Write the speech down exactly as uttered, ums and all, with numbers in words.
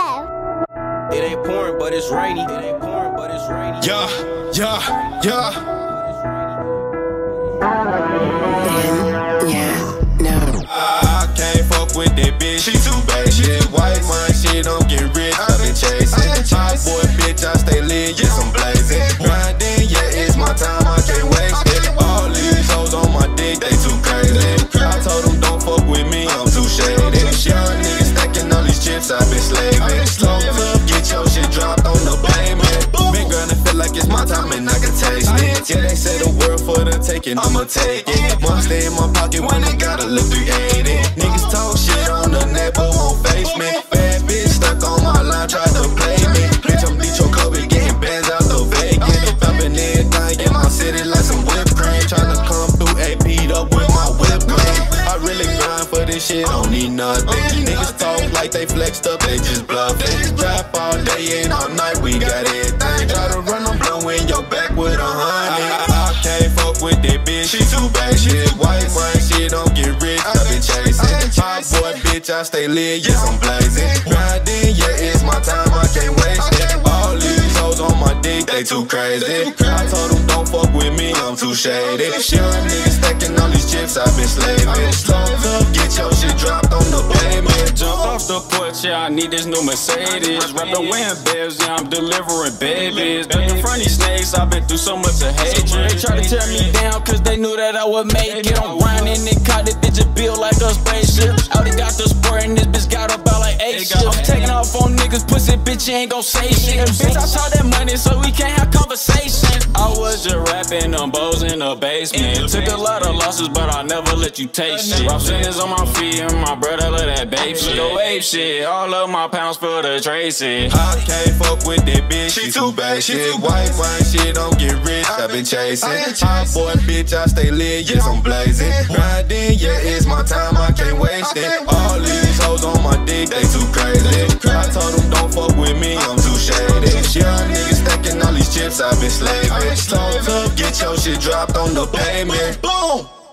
It ain't pouring, but it's rainy. It ain't pouring, but it's rainy. Yeah, yeah, yeah. Then, yeah, no. I, I can't fuck with that bitch. She too basic. White wine shit, I'm getting rich. I've been chasing. Hot boy, bitch, I stay lit. Yes, I'm blazing. Grinding, yeah, it's my time. I can't waste it. All these hoes on my dick, they too crazy. I told them don't fuck with me, I'm too shady. Young niggas stacking all these chips, I've been slaving. Slow club, get your shit dropped on the pavement. Been grinding, feel like it's my time and I can taste it. Yeah, they say the world for the taking, I'ma take it. Money stay in my pocket when they gotta look three eighty. Niggas talk shit on the net, but won't face me. Bad bitch stuck on my line, tried to play me. Bitch, I'm Detroit Kobe, getting bands out the Vegas. Bumping everything in my city like some whipped cream. Tryna come through A P'd up with my whip cream. I really grind for this shit, don't need nothing. Niggas talk like they flexed up, they just bluffing. Trap all day and all night, we got everything. Try to run, I'm blowing your back with a honey. I, I can't fuck with that bitch, she too basic. White wine shit, don't get rich, I been chasing. Hot boy, bitch, I stay lit, yes, I'm blazing. Grinding, yeah, it's my time, I can't waste it. All these hoes on my dick, they too crazy. I told them don't fuck with me, I'm too shady. Young niggas stacking all these chips, I've been slaving. Slow up, get your shit dropped on the pavement. Jumped off the porch, yeah, I need this new Mercedes. Rapping wearing bells, yeah, I'm delivering babies. Ducking from these snakes, I've been through so much of hatred. They try to tear me down, cause they knew that I would make it. I'm grinding and caught this bitch a bill like a spaceship. Audi got the sport and this bitch got about like eight shit. I'm taking off on niggas, pussy bitch, you ain't gon' say shit. Bitch, I talk that money so we can't have conversation. I was just rapping on bows in the basement. Took a lot of losses, but I'll never let you take shit. Rough singers on my feet and my brother love that babe shit. The wave shit, all of my pounds for the Tracy. I can't fuck with that bitch, she too basic. White wine shit, don't get rich, I've been chasing. Hot boy, bitch, I stay lit, yes, I'm blazing. Grinding, yeah, it's my time, I can't waste it. All these hoes on my dick, they too crazy. I told them don't fuck with me, I'm too shady. Young niggas stacking all these chips, I've been slaving. Slow up, get your shit dropped on the pavement. Boom!